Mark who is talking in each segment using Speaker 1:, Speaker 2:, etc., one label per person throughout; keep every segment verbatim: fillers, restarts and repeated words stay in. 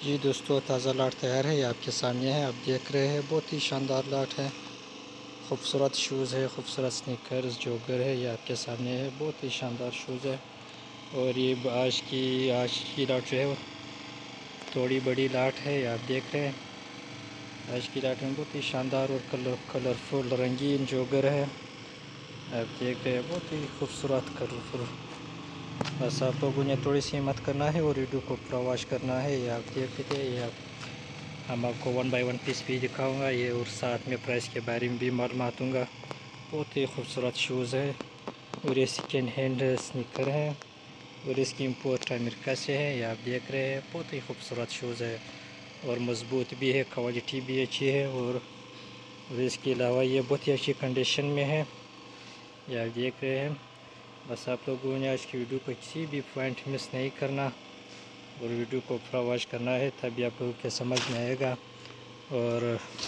Speaker 1: جی دوستو، تازہ لاٹ تیار ہے، یہ آپ کے سامنے ہے، آپ دیکھ رہے ہیں، بہت ہی شاندار لاٹ ہے، خوبصورت شوز ہے، خوبصورت سنیکرز جوگر ہے، یہ آپ کے سامنے ہے، بہت ہی شاندار شوز ہے۔ اور یہ آج کی آج کی لاٹ جو ہے تھوڑی بڑی لاٹ ہے، یہ آپ دیکھ رہے ہیں، آج کی لاٹ میں بہت ہی شاندار اور کلر کلرفل رنگین جوگر ہے، آپ دیکھ رہے ہیں، بہت ہی خوبصورت کلرفل۔ بس آپ لوگوں نے تھوڑی سی ہمت کرنا ہے اور ویڈیو کو پورا واچ کرنا ہے، یہ آپ دیکھ لیتے ہیں، یہ آپ ہم آپ کو ون بائی ون پیس بھی دکھاؤں گا، یہ اور ساتھ میں پرائس کے بارے میں بھی معلومات دوں گا۔ بہت ہی خوبصورت شوز ہے اور یہ سیکنڈ ہینڈ سنیکر ہے اور اس کی امپورٹ امریکہ سے ہے، یہ آپ دیکھ رہے ہیں، بہت ہی خوبصورت شوز ہے اور مضبوط بھی ہے، کوالٹی بھی اچھی ہے، اور اور اس کے علاوہ یہ بہت ہی اچھی کنڈیشن میں ہے، یہ آپ دیکھ رہے ہیں۔ بس آپ لوگوں نے آج کی ویڈیو کو کسی بھی پوائنٹ مس نہیں کرنا اور ویڈیو کو پورا واچ کرنا ہے، تبھی آپ لوگوں کے سمجھ میں آئے گا۔ اور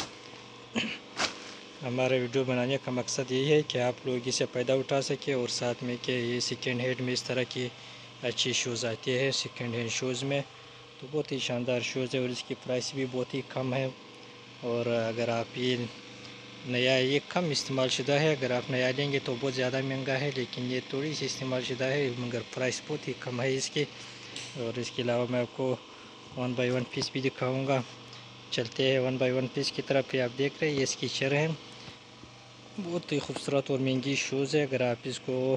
Speaker 1: ہمارے ویڈیو بنانے کا مقصد یہی ہے کہ آپ لوگ اسے فائدہ اٹھا سکیں، اور ساتھ میں کہ یہ سیکنڈ ہینڈ میں اس طرح کی اچھی شوز آتی ہے، سیکنڈ ہینڈ شوز میں تو بہت ہی شاندار شوز ہے اور اس کی پرائس بھی بہت ہی کم ہے۔ اور اگر آپ یہ نیا یہ کم استعمال شدہ ہے، اگر آپ نیا لیں گے تو بہت زیادہ مہنگا ہے، لیکن یہ تھوڑی سی استعمال شدہ ہے مگر پرائس بہت ہی کم ہے اس کی۔ اور اس کے علاوہ میں آپ کو ون بائی ون پیس بھی دکھاؤں گا، چلتے ہیں ون بائی ون پیس کی طرف۔ یہ آپ دیکھ رہے ہیں، یہ اسکیچر ہے، بہت ہی خوبصورت اور مہنگی شوز ہے۔ اگر آپ اس کو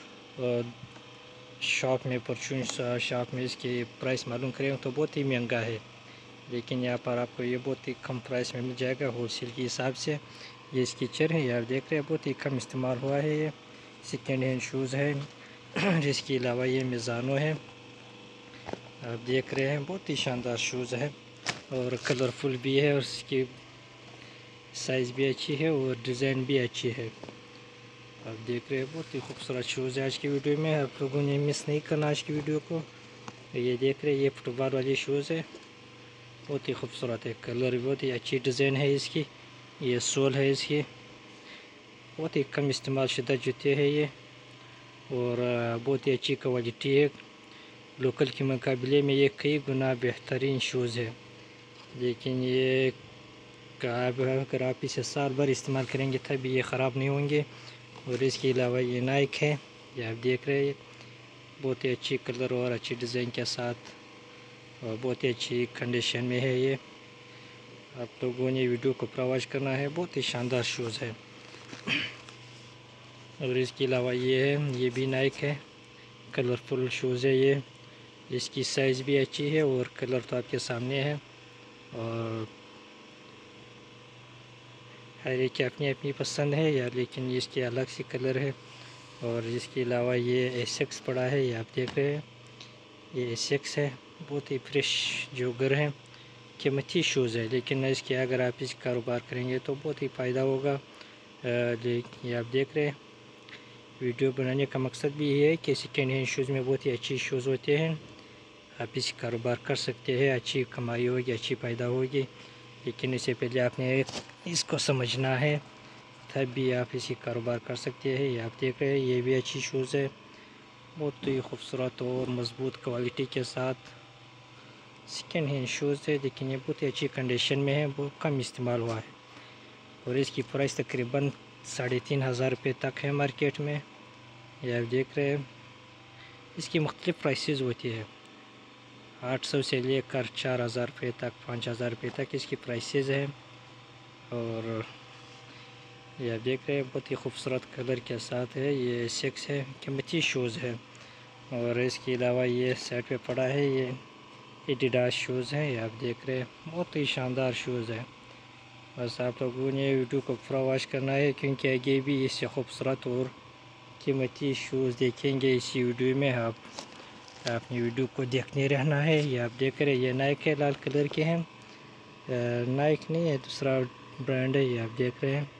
Speaker 1: شاپ میں پرچون شاپ میں اس کی پرائس معلوم کریں تو بہت ہی مہنگا ہے، لیکن یہاں پر آپ کو یہ بہت ہی کم پرائس میں مل جائے گا ہول سیل کے حساب سے۔ یہ اسکیچر ہے، یہ آپ دیکھ رہے ہیں، بہت ہی کم استعمال ہوا ہے، یہ سیکنڈ ہینڈ شوز ہے۔ اس کے علاوہ یہ میزانو ہے، آپ دیکھ رہے ہیں، بہت ہی شاندار شوز ہے اور کلرفل بھی ہے، اور اس کی سائز بھی اچھی ہے اور ڈیزائن بھی اچھی ہے، آپ دیکھ رہے ہیں، بہت ہی خوبصورت شوز ہے۔ آج کی ویڈیو میں آپ لوگوں نے مس نہیں کرنا آج کی ویڈیو کو۔ یہ دیکھ رہے ہیں، یہ فٹ بال والی شوز ہے، بہت ہی خوبصورت ہے، کلر بہت ہی اچھی ڈیزائن ہے اس کی، یہ سول ہے اس کی، بہت ہی کم استعمال شدہ جوتے ہیں یہ، اور بہت ہی اچھی کوالٹی ہے، لوکل کے مقابلے میں یہ کئی گنا بہترین شوز ہے، لیکن یہ اگر آپ اسے سال بھر استعمال کریں گے تبھی یہ خراب نہیں ہوں گے۔ اور اس کے علاوہ یہ نائک ہے، یہ آپ دیکھ رہے ہیں، بہت ہی اچھی کلر اور اچھی ڈیزائن کے ساتھ اور بہت ہی اچھی کنڈیشن میں ہے یہ، آپ لوگوں نے ویڈیو کو پورا واچ کرنا ہے، بہت ہی شاندار شوز ہے۔ اور اس کے علاوہ یہ ہے، یہ بھی نائک ہے، کلرفل شوز ہے یہ، اس کی سائز بھی اچھی ہے اور کلر تو آپ کے سامنے ہے، اور ہر ایک کی اپنی اپنی پسند ہے یار، لیکن اس کے الگ سے کلر ہے۔ اور اس کے علاوہ یہ ایسکس پڑا ہے، یہ آپ دیکھ رہے ہیں، یہ ایسکس ہے، بہت ہی فریش جوگر ہے، قیمتی شوز ہے، لیکن اس کے اگر آپ اس کاروبار کریں گے تو بہت ہی فائدہ ہوگا۔ یہ آپ دیکھ رہے ہیں، ویڈیو بنانے کا مقصد بھی یہ ہے کہ سیکنڈ ہینڈ شوز میں بہت ہی اچھی شوز ہوتے ہیں، آپ اس کاروبار کر سکتے ہیں، اچھی کمائی ہوگی، اچھی فائدہ ہوگی، لیکن اس سے پہلے آپ نے اس کو سمجھنا ہے، تب بھی آپ اسی کاروبار کر سکتے ہیں۔ یہ آپ دیکھ رہے ہیں، یہ بھی اچھی شوز ہے، بہت ہی خوبصورت اور مضبوط کوالٹی کے ساتھ سیکنڈ ہینڈ شوز ہے، لیکن یہ بہت ہی اچھی کنڈیشن میں ہے، بہت کم استعمال ہوا ہے، اور اس کی پرائس تقریباً ساڑھے تین ہزار روپے تک ہے مارکیٹ میں، یہ آپ دیکھ رہے ہیں، اس کی مختلف پرائسز ہوتی ہے، آٹھ سو سے لے کر چار ہزار روپے تک، پانچ ہزار روپے تک اس کی پرائسز ہے۔ اور یہ آپ دیکھ رہے ہیں، بہت ہی خوبصورت کلر کے ساتھ ہے، یہ سکس ہے، قیمتی شوز ہے۔ اور اس کے علاوہ یہ سائڈ پہ پڑا ہے، یہ ایڈیڈاس شوز ہیں، یہ آپ دیکھ رہے ہیں، بہت ہی شاندار شوز ہے۔ بس آپ لوگوں نے ویڈیو کو پورا واچ کرنا ہے، کیونکہ آگے بھی اس سے خوبصورت اور قیمتی شوز دیکھیں گے اسی ویڈیو میں، آپ آپ نے ویڈیو کو دیکھنے رہنا ہے۔ یہ آپ دیکھ رہے ہیں، یہ نائک ہے، لال کلر کے ہیں، نائک نہیں ہے، دوسرا برانڈ ہے، یہ آپ دیکھ رہے ہیں،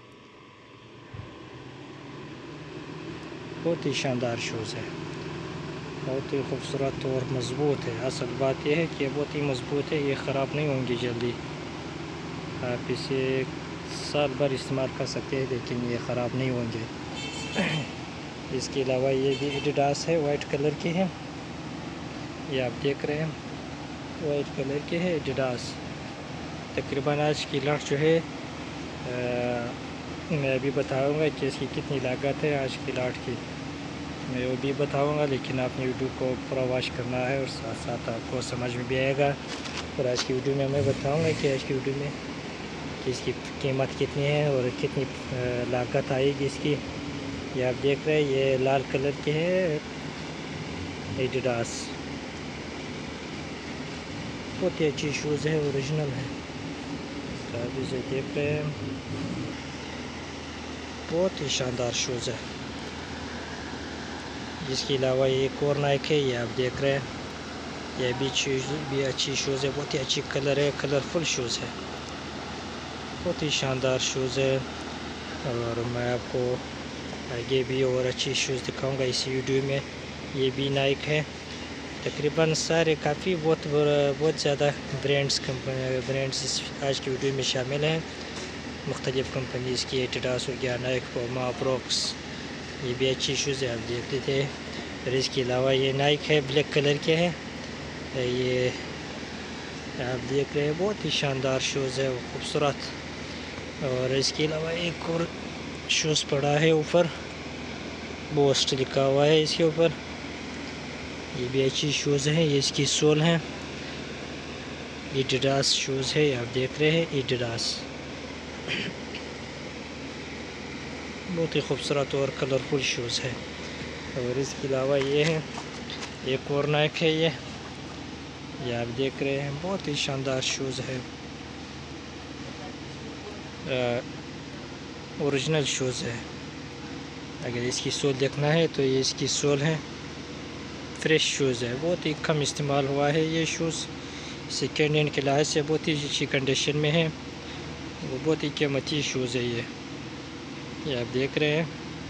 Speaker 1: بہت ہی شاندار شوز ہے، بہت ہی خوبصورت اور مضبوط ہے، اصل بات یہ ہے کہ یہ بہت ہی مضبوط ہے، یہ خراب نہیں ہوں گی جلدی، آپ اسے سال بھر استعمال کر سکتے ہیں، لیکن یہ خراب نہیں ہوں گے۔ اس کے علاوہ یہ بھی ایڈیڈاس ہے، وائٹ کلر کے ہیں، یہ آپ دیکھ رہے ہیں، وائٹ کلر کے ہے ایڈیڈاس. تقریباً آج کی لاٹ جو ہے میں ابھی بتاؤں گا کہ اس کی کتنی لاگت ہے آج کی لاٹ کی. میں وہ بھی بتاؤں گا، لیکن آپ نے ویڈیو کو پورا واچ کرنا ہے اور ساتھ ساتھ آپ کو سمجھ میں بھی آئے گا. اور آج کی ویڈیو میں میں بتاؤں گا کہ آج کی ویڈیو میں کہ اس کی قیمت کتنی ہے اور کتنی لاگت آئے گی اس کی. یہ آپ دیکھ رہے ہیں، یہ لال کلر کے ہے ایڈیڈاس. بہت ہی اچھی شوز ہے، اوریجنل ہے. آپ اسے دیکھ رہے ہیں، بہت ہی شاندار شوز ہے. اس کے علاوہ یہ ایک اور نائک ہے، یہ آپ دیکھ رہے ہیں، یہ بھی شوز بھی اچھی شوز ہے. بہت ہی اچھی کلر ہے، کلرفل شوز ہے، بہت ہی شاندار شوز ہے. اور میں آپ کو آگے بھی اور اچھی شوز دکھاؤں گا اسی ویڈیو میں. یہ بھی نائک ہے. تقریباً سارے کافی بہت بہت زیادہ برانڈس برانڈس آج کی ویڈیو میں شامل ہیں. مختلف کمپنیز کی، ایڈیڈاس ہو گیا، نائک، پوما، بروکس. یہ بھی اچھی شوز ہے، آپ دیکھ لیتے ہیں. اور اس کے علاوہ یہ نائک ہے، بلیک کلر کے ہے. یہ آپ دیکھ رہے ہیں، بہت ہی شاندار شوز ہے، خوبصورت. اور اس کے علاوہ ایک اور شوز پڑا ہے اوپر، بوسٹ لکھا ہوا ہے اس کے اوپر. یہ بھی اچھی شوز ہے. یہ اس کی سول ہے. ایڈیڈاس شوز ہے، آپ دیکھ رہے ہیں، ایڈیڈاس. بہت ہی خوبصورت اور کلرفل شوز ہے. اور اس کے علاوہ یہ ہے ایک اور نائک ہے. یہ یہ آپ دیکھ رہے ہیں، بہت ہی شاندار شوز ہے، اوریجنل شوز ہے. اگر اس کی سول دیکھنا ہے تو یہ اس کی سول ہے. فریش شوز ہے، بہت ہی کم استعمال ہوا ہے. یہ شوز سیکنڈ ہینڈ کے لحاظ سے بہت ہی اچھی کنڈیشن میں ہے. وہ بہت ہی قیمتی شوز ہے. یہ یہ آپ دیکھ رہے ہیں.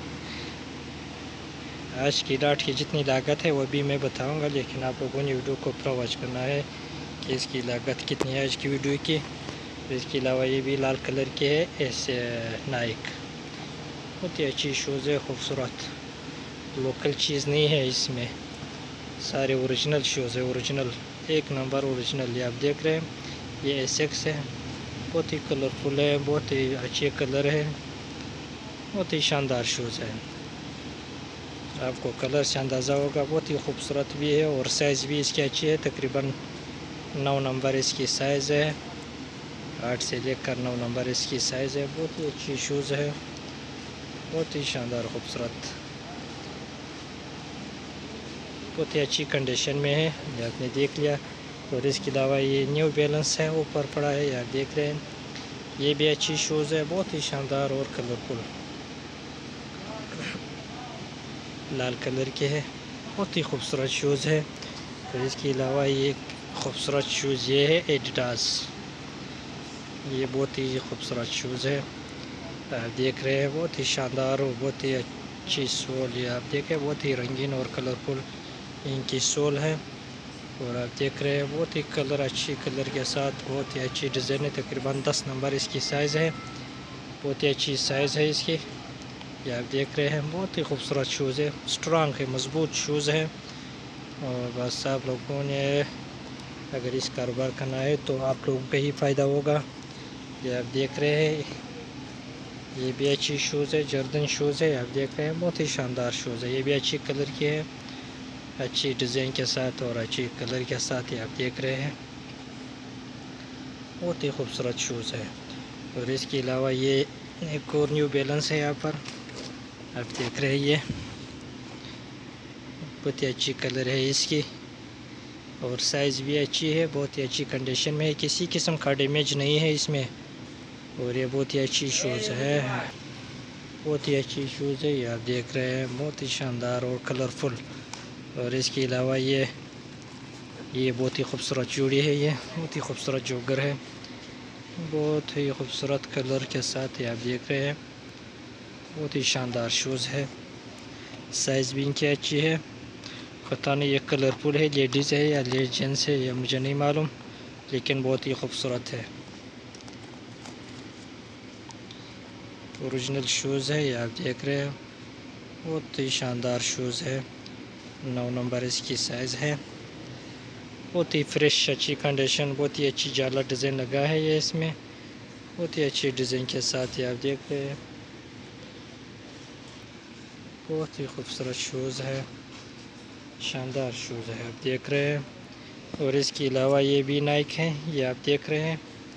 Speaker 1: آج کی لاٹ کی جتنی لاگت ہے وہ بھی میں بتاؤں گا، لیکن آپ لوگوں نے ویڈیو کو پورا واچ کرنا ہے کہ اس کی لاگت کتنی ہے آج کی ویڈیو کی. اس کے علاوہ یہ بھی لال کلر کے ہے، ایسے نائک. بہت ہی اچھی شوز ہے، خوبصورت. لوکل چیز نہیں ہے اس میں، سارے اوریجنل شوز ہے. اوریجنل، ایک نمبر اوریجنل. یہ آپ دیکھ رہے ہیں، یہ ایسیکس ہے. بہت ہی کلرفل ہے، بہت ہی اچھے کلر ہے، بہت ہی شاندار شوز ہے. آپ کو کلر سے اندازہ ہوگا، بہت ہی خوبصورت بھی ہے. اور سائز بھی اس کی اچھی ہے. تقریباً نو نمبر اس کی سائز ہے، آٹھ سے لے کر نو نمبر اس کی سائز ہے. بہت ہی اچھی شوز ہے، بہت ہی شاندار، خوبصورت، بہت ہی اچھی کنڈیشن میں ہے. یہ آپ نے دیکھ لیا. اور اس کے علاوہ یہ نیو بیلنس ہے، اوپر پڑا ہے، یہ آپ دیکھ رہے ہیں. یہ بھی اچھی شوز ہے، بہت ہی شاندار اور کلرفل. لال کلر کے ہے، بہت ہی خوبصورت شوز ہے. اور اس کے علاوہ یہ خوبصورت شوز یہ ہے ایڈیڈاس. یہ بہت ہی خوبصورت شوز ہے، آپ دیکھ رہے ہیں. بہت ہی شاندار اور بہت ہی اچھی سول. یہ آپ دیکھیں، بہت ہی رنگین اور کلرفل ان کی سول ہے. اور آپ دیکھ رہے ہیں، بہت ہی کلر اچھی کلر کے ساتھ، بہت ہی اچھی ڈیزائن ہے. تقریباً دس نمبر اس کی سائز ہے، بہت ہی اچھی سائز ہے اس کی. یہ آپ دیکھ رہے ہیں، بہت ہی خوبصورت شوز ہے، اسٹرانگ ہے، مضبوط شوز ہے. اور بس آپ لوگوں نے اگر اس کاروبار کرنا ہے تو آپ لوگوں کا ہی فائدہ ہوگا. یہ آپ دیکھ رہے ہیں، یہ بھی اچھی شوز ہے، جردن شوز ہے. آپ دیکھ رہے ہیں، بہت ہی شاندار شوز ہے. یہ بھی اچھی کلر کی ہے، اچھی ڈیزائن کے ساتھ اور اچھی کلر کے ساتھ. یہ آپ دیکھ رہے ہیں، بہت ہی خوبصورت شوز ہے. اور اس کے علاوہ یہ ایک اور نیو بیلنس ہے، یہاں پر آپ دیکھ رہے ہیں. یہ بہت ہی اچھی کلر ہے اس کی، اور سائز بھی اچھی ہے، بہت ہی اچھی کنڈیشن میں ہے. کسی قسم کا ڈیمیج نہیں ہے اس میں. اور یہ بہت ہی اچھی شوز ہے، بہت ہی اچھی شوز ہے. یہ آپ دیکھ رہے ہیں، بہت ہی شاندار اور کلرفل. اور اس کے علاوہ یہ یہ بہت ہی خوبصورت جوڑی ہے. یہ بہت ہی خوبصورت جوگر ہے، بہت ہی خوبصورت کلر کے ساتھ. یہ آپ دیکھ رہے ہیں، بہت ہی شاندار شوز ہے. سائز بھی ان کی اچھی ہے. پتہ نہیں یہ کلرفل ہے، لیڈیز ہے یا جینٹس ہے، یہ مجھے نہیں معلوم، لیکن بہت ہی خوبصورت ہے. اوریجنل شوز ہے، یہ آپ دیکھ رہے ہیں، بہت ہی شاندار شوز ہے. نو نمبر اس کی سائز ہے. بہت ہی فریش اچھی کنڈیشن، بہت ہی اچھی جالا ڈیزائن لگا ہے یہ اس میں، بہت ہی اچھی ڈیزائن کے ساتھ یہ آپ دیکھ رہے ہیں، بہت ہی خوبصورت شوز ہے، شاندار شوز ہے آپ دیکھ رہے ہیں۔ اور اس کے علاوہ یہ بھی نائک ہیں، یہ آپ دیکھ رہے ہیں،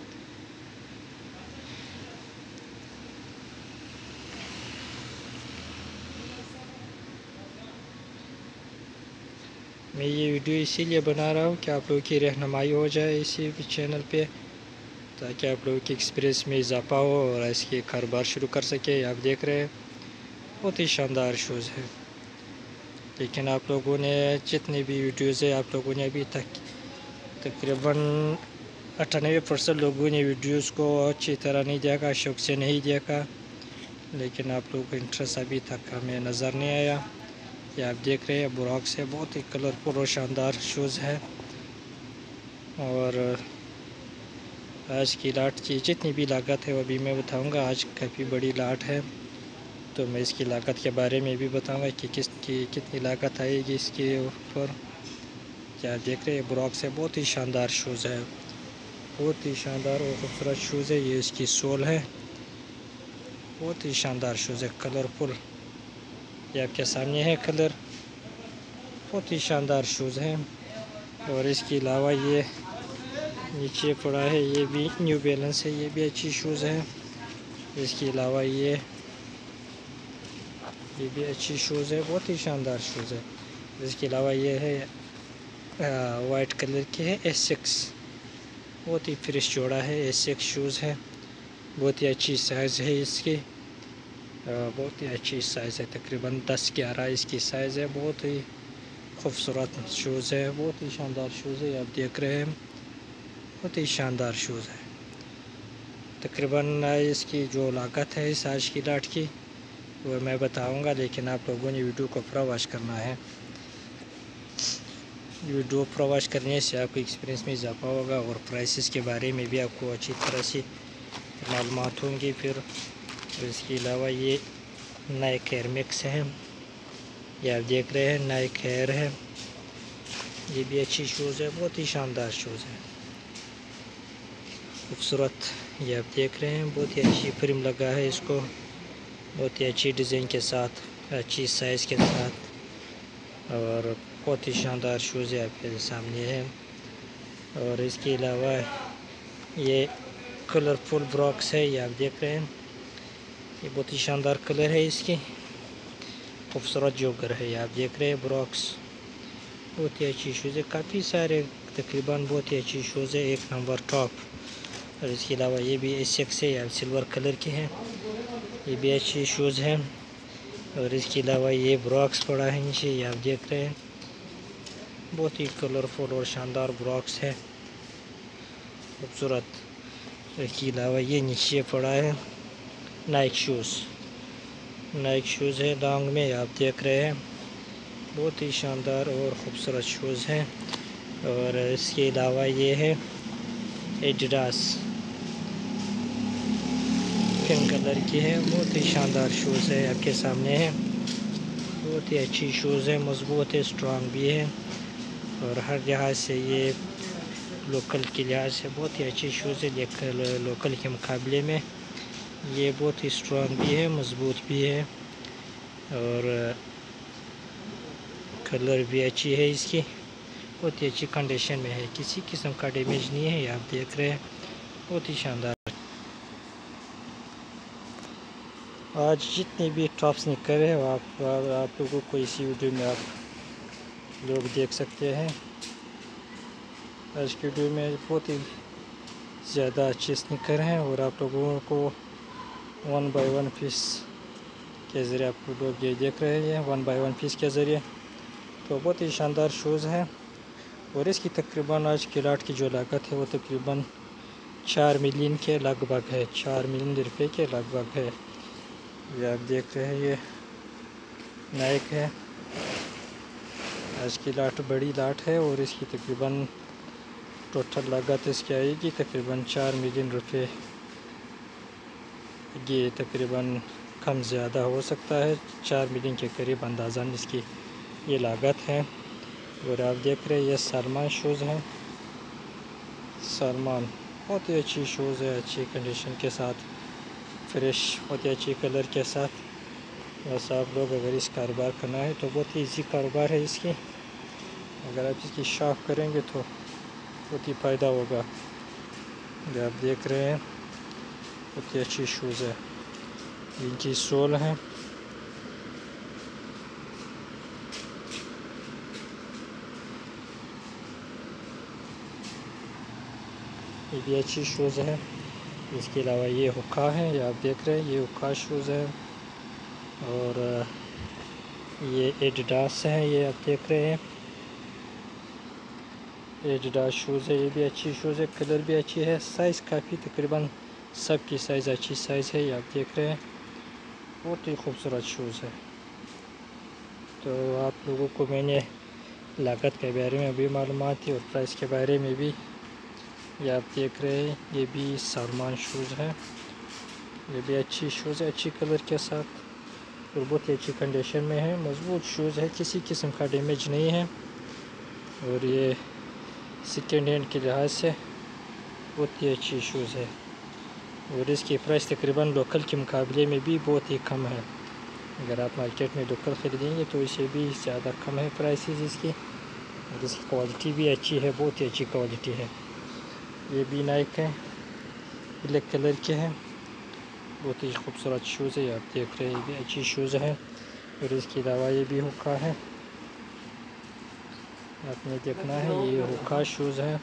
Speaker 1: میں یہ ویڈیو اسی لیے بنا رہا ہوں کہ آپ لوگوں کی رہنمائی ہو جائے اسی چینل پہ، تاکہ آپ لوگوں کی ایکسپیرینس میں اضافہ ہو اور اس کے کاروبار شروع کر سکے۔ آپ دیکھ رہے ہیں بہت ہی شاندار شوز ہے، لیکن آپ لوگوں نے جتنی بھی ویڈیوز ہے آپ لوگوں نے ابھی تک تقریباً اٹھانوے پرسنٹ لوگوں نے ویڈیوز کو اچھی طرح نہیں دیکھا، شوق سے نہیں دیکھا، لیکن آپ لوگوں کو انٹرسٹ ابھی تک ہمیں نظر نہیں آیا۔ یہ آپ دیکھ رہے ہیں براکس ہے، بہت ہی کلرفل اور شاندار شوز ہے، اور آج کی لاٹ کی جتنی بھی لاگت ہے وہ بھی میں بتاؤں گا۔ آج کافی بڑی لاٹ ہے تو میں اس کی لاگت کے بارے میں بھی بتاؤں گا کہ کس کی کتنی لاگت آئے گی اس کے اوپر۔ کیا دیکھ رہے ہیں براکس ہے، بہت ہی شاندار شوز ہے، بہت ہی شاندار اور خوبصورت شوز ہے۔ یہ اس کی سول ہے، بہت ہی شاندار شوز ہے، کلرفل، یہ آپ کے سامنے ہے کلر، بہت ہی شاندار شوز ہے۔ اور اس کے علاوہ یہ نیچے پڑا ہے، یہ بھی نیو بیلنس ہے، یہ بھی اچھی شوز ہے۔ اس کے علاوہ یہ یہ بھی اچھی شوز ہے، بہت ہی شاندار شوز ہے۔ اس کے علاوہ یہ ہے وائٹ کلر کے ہے ایسکس، بہت ہی فریش جوڑا ہے، ایسکس شوز ہے، بہت ہی اچھی سائز ہے اس کی، بہت ہی اچھی سائز ہے، تقریباً دس گیارہ اس کی سائز ہے، بہت ہی خوبصورت شوز ہے، بہت ہی شاندار شوز ہے، آپ دیکھ رہے ہیں بہت ہی شاندار شوز ہے۔ تقریباً اس کی جو لاگت ہے اس آج کی لاٹ کی وہ میں بتاؤں گا، لیکن آپ لوگوں نے ویڈیو کو پورا واچ کرنا ہے۔ ویڈیو پورا واچ کرنے سے آپ کو ایکسپیرینس میں اضافہ ہوگا اور پرائسز کے بارے میں بھی آپ کو اچھی طرح سے معلومات ہوں گی۔ پھر اس کے علاوہ یہ نائک ایئر میکس ہے، یہ آپ دیکھ رہے ہیں نائک ایئر ہے، یہ بھی اچھی شوز ہے، بہت ہی شاندار شوز ہے، خوبصورت، یہ آپ دیکھ رہے ہیں بہت ہی اچھی فریم لگا ہے اس کو، بہت ہی اچھی ڈیزائن کے ساتھ، اچھی سائز کے ساتھ، اور بہت ہی شاندار شوز ہے آپ کے سامنے ہے۔ اور اس کے علاوہ یہ کلرفل براکس ہے، یہ آپ دیکھ رہے ہیں، یہ بہت ہی شاندار کلر ہے اس کی، خوبصورت جوگر ہے، یہ آپ دیکھ رہے ہیں براکس، بہت ہی اچھی شوز ہے، کافی سارے تقریباً بہت ہی اچھی شوز ہے، ایک نمبر ٹاپ۔ اور اس کے علاوہ یہ بھی ایسیکس ہے، یا سلور کلر کے ہیں، یہ بھی اچھی شوز ہیں۔ اور اس کے علاوہ یہ براکس پڑا ہے نیچے، یہ آپ دیکھ رہے ہیں، بہت ہی کلرفل اور شاندار براکس ہے، خوبصورت۔ اس کے علاوہ یہ نیچے پڑا ہے نائک شوز، نائک شوز ہے لانگ میں، آپ دیکھ رہے ہیں بہت ہی شاندار اور خوبصورت شوز ہیں۔ اور اس کے علاوہ یہ ہے ایڈیڈاس، پنک کلر کی ہے، بہت ہی شاندار شوز ہے، آپ کے سامنے ہے، بہت ہی اچھی شوز ہے، مضبوط ہے، اسٹرانگ بھی ہے، اور ہر لحاظ سے یہ لوکل کے لحاظ سے بہت ہی اچھی شوز ہے، لیکن لوکل کے مقابلے میں یہ بہت ہی اسٹرانگ بھی ہے، مضبوط بھی ہے، اور کلر بھی اچھی ہے اس کی، بہت ہی اچھی کنڈیشن میں ہے، کسی قسم کا ڈیمیج نہیں ہے، یہ آپ دیکھ رہے ہیں بہت ہی شاندار۔ آج جتنے بھی ٹاپس نکلے ہیں وہ آپ آپ لوگوں کو اسی ویڈیو میں آپ لوگ دیکھ سکتے ہیں۔ آج کی ویڈیو میں بہت ہی زیادہ اچھے سنیکر ہیں، اور آپ لوگوں کو ون بائی ون پیس کے ذریعے آپ لوگ یہ دیکھ رہے ہیں، ون بائی ون پیس کے ذریعے، تو بہت ہی شاندار شوز ہیں۔ اور اس کی تقریباً آج کی لاٹ کی جو لاگت ہے وہ تقریباً چار ملین کے لگ بھگ ہے، چار ملین روپے کے لگ بھگ ہے، یہ آپ دیکھ رہے ہیں، یہ نائک ہے، آج کی لاٹ بڑی لاٹ ہے، اور اس کی تقریباً ٹوٹل لاگت اس کی آئے گی تقریباً چار ملین روپے، یہ تقریباً کم زیادہ ہو سکتا ہے، چار ملین کے قریب اندازاً اس کی یہ لاگت ہے۔ اور آپ دیکھ رہے ہیں یہ سلمان شوز ہیں، سلمان بہت ہی اچھی شوز ہے، اچھی کنڈیشن کے ساتھ، فریش، بہت ہی اچھی کلر کے ساتھ۔ بس آپ لوگ اگر اس کاروبار کرنا ہے تو بہت ہی ایزی کاروبار ہے اس کی، اگر آپ اس کی شاپ کریں گے تو بہت ہی فائدہ ہوگا۔ یہ آپ دیکھ رہے ہیں بہت ہی اچھی شوز ہے، ان کی سول ہے، یہ بھی اچھی شوز ہے۔ اس کے علاوہ یہ ہوکا ہے، یہ آپ دیکھ رہے ہیں یہ ہوکا شوز ہے، اور یہ ایڈیڈاس ہے، یہ آپ دیکھ رہے ہیں ایڈیڈاس شوز ہے، یہ بھی اچھی شوز ہے، کلر بھی اچھی ہے، سائز کافی تقریباً سب کی سائز اچھی سائز ہے، یہ آپ دیکھ رہے ہیں بہت ہی خوبصورت شوز ہے۔ تو آپ لوگوں کو میں نے لاگت کے بارے میں بھی معلومات تھی اور پرائس کے بارے میں بھی، یہ آپ دیکھ رہے ہیں یہ بھی سلمان شوز ہے، یہ بھی اچھی شوز ہے، اچھی کلر کے ساتھ اور بہت ہی اچھی کنڈیشن میں ہے، مضبوط شوز ہے، کسی قسم کا ڈیمیج نہیں ہے، اور یہ سیکنڈ ہینڈ کے لحاظ سے بہت ہی اچھی شوز ہے، اور اس کی پرائس تقریباً لوکل کے مقابلے میں بھی بہت ہی کم ہے۔ اگر آپ مارکیٹ میں لوکل خریدیں گے تو اسے بھی زیادہ کم ہے پرائسز اس کی، اور اس کی کوالٹی بھی اچھی ہے، بہت ہی اچھی کوالٹی ہے۔ یہ بھی نائک ہے، بلیک کلر کے ہے، بہت ہی خوبصورت شوز ہے، آپ دیکھ رہے ہیں یہ بھی اچھی شوز ہے، اور اس کے علاوہ یہ بھی ہوکا ہے، آپ نے دیکھنا ہے یہ ہوکا شوز ہے۔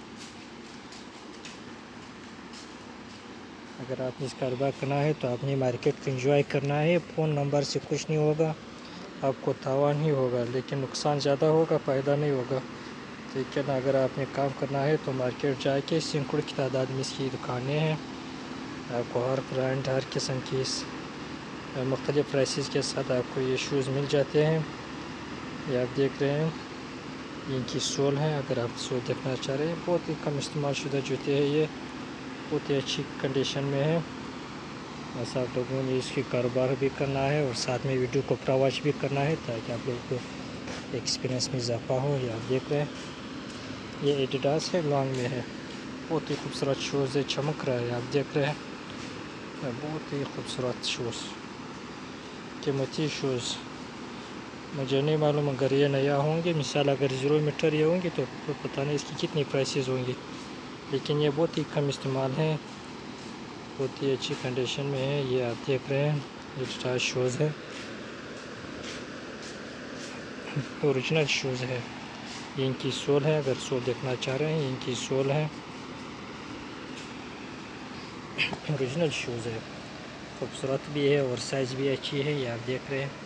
Speaker 1: اگر آپ نے اس کاروبار کرنا ہے تو آپ نے مارکیٹ کو انجوائے کرنا ہے، فون نمبر سے کچھ نہیں ہوگا، آپ کو تاوان ہی ہوگا، لیکن نقصان زیادہ ہوگا، فائدہ نہیں ہوگا۔ لیکن اگر آپ نے کام کرنا ہے تو مارکیٹ جا کے سینکڑوں کی تعداد میں اس کی دکانیں ہیں، آپ کو ہر برانڈ، ہر قسم کی مختلف پرائسز کے ساتھ آپ کو یہ شوز مل جاتے ہیں، یہ آپ دیکھ رہے ہیں ان کی سول ہے، اگر آپ سول دیکھنا چاہ رہے ہیں، بہت ہی کم استعمال شدہ جوتے ہیں، یہ بہت ہی اچھی کنڈیشن میں ہے۔ بس آپ لوگوں نے اس کی کاروبار بھی کرنا ہے اور ساتھ میں ویڈیو کو پورا واچ بھی کرنا ہے تاکہ آپ لوگوں کو ایکسپیرینس میں اضافہ ہو۔ یہ آپ دیکھ رہے ہیں یہ ایڈیڈاس ہے، لانگ میں ہے، بہت ہی خوبصورت شوز ہے، چمک رہا ہے، آپ دیکھ رہے ہیں بہت ہی خوبصورت شوز، قیمتی شوز۔ مجھے نہیں معلوم اگر یہ نیا ہوں گے، مثال اگر زیرو میٹر یہ ہوں گے تو پتہ نہیں اس کی کتنی پرائسز ہوں گی، لیکن یہ بہت ہی کم استعمال ہے، بہت ہی اچھی کنڈیشن میں ہے، یہ آپ دیکھ رہے ہیں ایڈیڈاس شوز ہے، اوریجنل شوز ہے، یہ ان کی سول ہے، اگر سول دیکھنا چاہ رہے ہیں ان کی سول ہے، اوریجنل شوز ہے، خوبصورت بھی ہے اور سائز بھی اچھی ہے، یہ آپ دیکھ رہے ہیں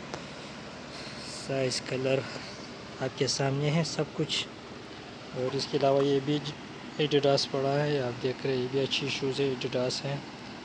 Speaker 1: سائز، کلر آپ کے سامنے ہے سب کچھ۔ اور اس کے علاوہ یہ بھی ایڈیڈاس پڑا ہے، آپ دیکھ رہے ہیں یہ بھی اچھی شوز ہے، ایڈیڈاس ہے۔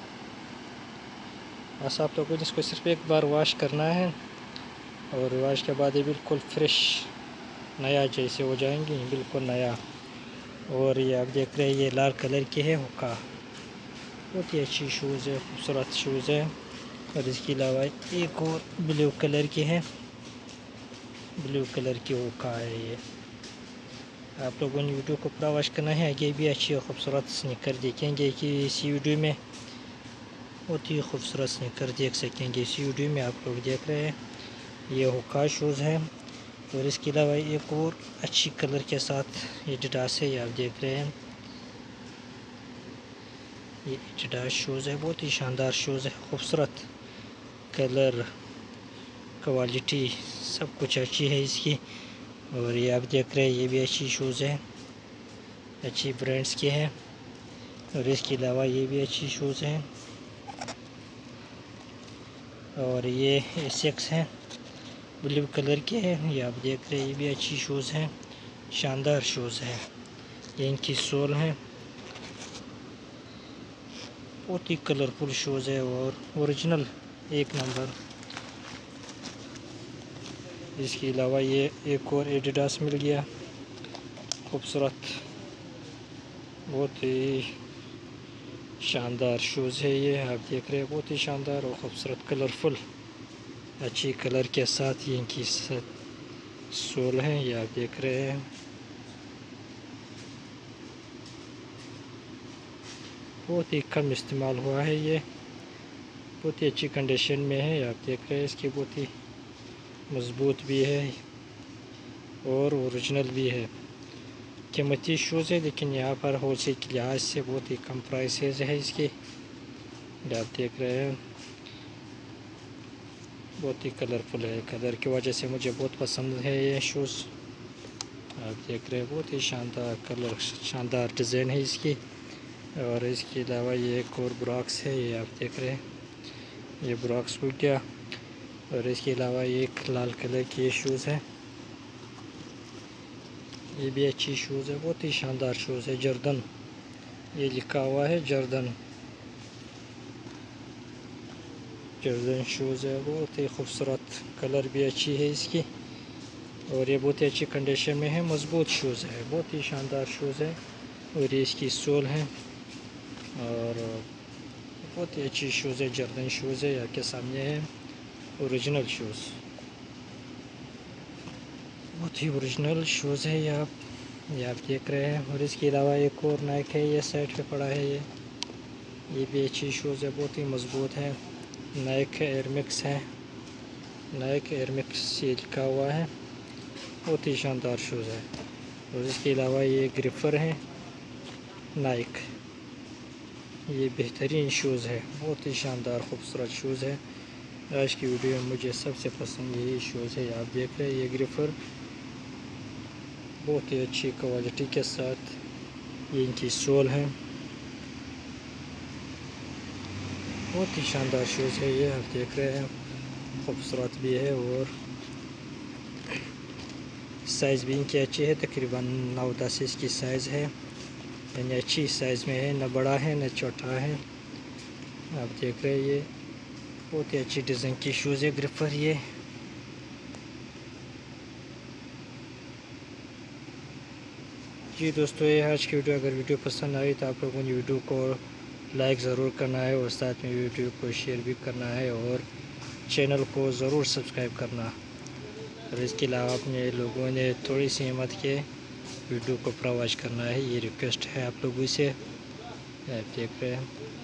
Speaker 1: بس آپ لوگوں کو اس کو صرف ایک بار واش کرنا ہے اور واش کے بعد یہ بالکل فریش نیا جیسے ہو جائیں گے، بالکل نیا۔ اور یہ آپ دیکھ رہے ہیں یہ لال کلر کی ہے ہوکا، بہت ہی اچھی شوز ہے، خوبصورت شوز ہے۔ اور اس کے علاوہ ایک اور بلیو کلر کی ہے، بلیو کلر کی ہوکا ہے، یہ آپ لوگوں نے ویڈیو کو پورا واچ کرنا ہے، آگے بھی اچھی اور خوبصورت سنیکر دیکھیں گے کہ اسی ویڈیو میں بہت ہی خوبصورت سنیکر دیکھ سکیں گے اسی ویڈیو میں۔ آپ لوگ دیکھ رہے ہیں یہ ہوکا شوز ہے، اور اس کے علاوہ ایک اور اچھی کلر کے ساتھ ایڈیڈاس ہے، یہ آپ دیکھ رہے ہیں یہ ایڈیڈاس شوز ہے، بہت ہی شاندار شوز ہے، خوبصورت کلر، کوالٹی سب کچھ اچھی ہے اس کی۔ اور یہ آپ دیکھ رہے ہیں یہ بھی اچھی شوز ہے، اچھی برانڈس کی ہے، اور اس کے علاوہ یہ بھی اچھی شوز ہیں، اور یہ ایسیکس ہیں، بلیو کلر کے ہیں، یہ آپ دیکھ رہے ہیں یہ بھی اچھی شوز ہیں، شاندار شوز ہیں، یہ ان کی سول ہیں، بہت ہی کلرفل شوز ہے اور اوریجنل ایک نمبر۔ اس کے علاوہ یہ ایک اور ایڈیڈاس مل گیا، خوبصورت، بہت ہی شاندار شوز ہے، یہ آپ دیکھ رہے ہیں بہت ہی شاندار اور خوبصورت کلرفل، اچھی کلر کے ساتھ یہ ان کی سول ہے، یہ آپ دیکھ رہے ہیں، بہت ہی کم استعمال ہوا ہے، یہ بہت ہی اچھی کنڈیشن میں ہے، آپ دیکھ رہے ہیں، اس کی بہت ہی مضبوط بھی ہے اور اوریجنل بھی ہے، قیمتی شوز ہے، لیکن یہاں پر ہول سیل کے لحاظ سے بہت ہی کم پرائسز ہے اس کی، آپ دیکھ رہے ہیں، بہت ہی کلرفل ہے، کلر کی وجہ سے مجھے بہت پسند ہے یہ شوز، آپ دیکھ رہے ہیں، بہت ہی شاندار کلر، شاندار ڈیزائن ہے اس کی، اور اس کے علاوہ یہ ایک اور براکس ہے، یہ آپ دیکھ رہے ہیں، یہ براکس ہو گیا، اور اس کے علاوہ یہ ایک لال کلر کی شوز ہے، یہ بھی اچھی شوز ہے، بہت ہی شاندار شوز ہے، جردن، یہ لکھا ہوا ہے جردن، جردن شوز ہے، بہت ہی خوبصورت، کلر بھی اچھی ہے اس کی، اور یہ بہت ہی اچھی کنڈیشن میں ہے، مضبوط شوز ہے، بہت ہی شاندار شوز ہے، اور یہ اس کی سول ہے، اور بہت ہی اچھی شوز ہے، جردن شوز ہے، آپ کے سامنے ہے، اوریجنل شوز، بہت ہی اوریجنل شوز ہے، یہ آپ یہ آپ دیکھ رہے ہیں، اور اس کے علاوہ ایک اور نائک ہے، یہ سائڈ پہ پڑا ہے، یہ یہ بھی اچھی شوز ہے، بہت ہی مضبوط ہے، نائک ایئر مکس ہے، نائک ایئر مکس یہ لکھا ہوا ہے، بہت ہی شاندار شوز ہے، اور اس کے علاوہ یہ گریفر ہے، نائک، یہ بہترین شوز ہے، بہت ہی شاندار خوبصورت شوز ہے، آج کی ویڈیو میں مجھے سب سے پسند یہی شوز ہے، آپ دیکھ رہے ہیں، یہ گریفر بہت ہی اچھی کوالٹی کے ساتھ، یہ ان کی سول ہے، بہت ہی شاندار شوز ہے، یہ آپ دیکھ رہے ہیں، خوبصورت بھی ہے، اور سائز بھی ان کی اچھی ہے، تقریباً نو دس اس کی سائز ہے، یعنی اچھی سائز میں ہے، نہ بڑا ہے نہ چھوٹا ہے، آپ دیکھ رہے ہیں، یہ بہت ہی اچھی ڈیزائن کی شوز ہے، گریفر، یہ جی دوستو، یہ آج کی ویڈیو، اگر ویڈیو پسند آئی تو آپ لوگوں نے ویڈیو کو لائک ضرور کرنا ہے، اور ساتھ میں ویڈیو کو شیئر بھی کرنا ہے، اور چینل کو ضرور سبسکرائب کرنا، اور اس کے علاوہ اپنے لوگوں نے تھوڑی سی ہمت کے ویڈیو کو پرواز کرنا ہے، یہ ریکویسٹ ہے آپ لوگوں سے، آپ دیکھ رہے ہیں۔